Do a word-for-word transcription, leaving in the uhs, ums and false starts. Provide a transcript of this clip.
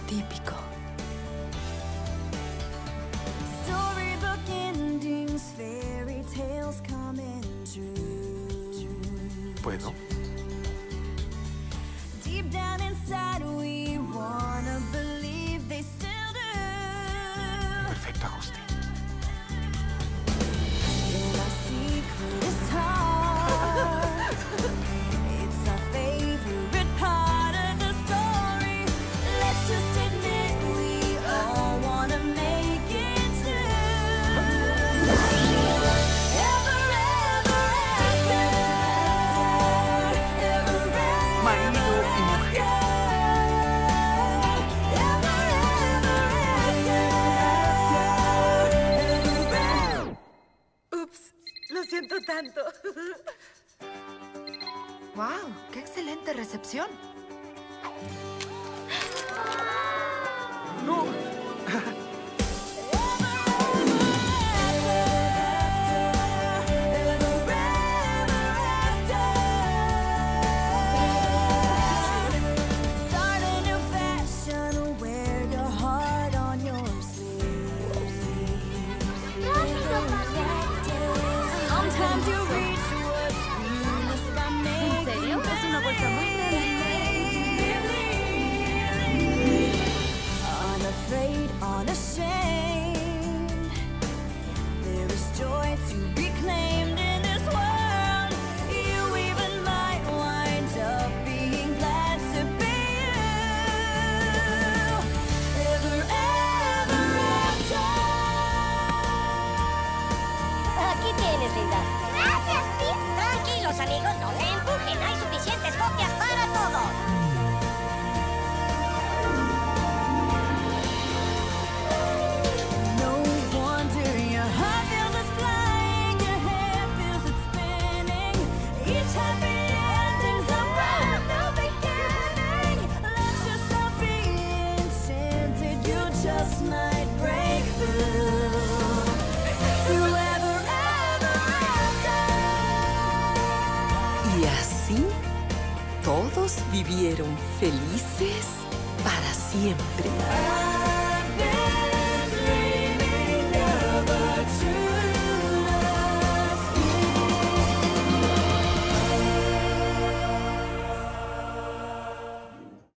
típico. Storybook endings, fairy tales coming true. ¿Puedo? Deep down inside we wanna believe they still do. Perfecto ajuste. And our secret is heart. It's our favorite part of the story. Let's just admit we all wanna make it too. Ever, ever after. Ever, ever Marido y mujer. Ups, lo siento tanto. ¡Wow! ¡Qué excelente recepción! ¡No! Start a new fashion, wear your heart on your sleeve. Sometimes you reach what's real by making. ¿En serio? Es una bolsa muy Unafraid, unashamed. There is joy to be claimed in this world. You even might wind up being glad to be you. Ever, ever after. Aquí tienes, linda. Gracias, Pete. Tranquilos, amigos, no se empujen. Hay suficientes copias para todos. No wonder your heart feels it's flying, your head feels it's spinning. Each happy ending's a brand new beginning. Let yourself be enchanted, you just might break through. To ever, ever after. Y así, todos vivieron felices para siempre.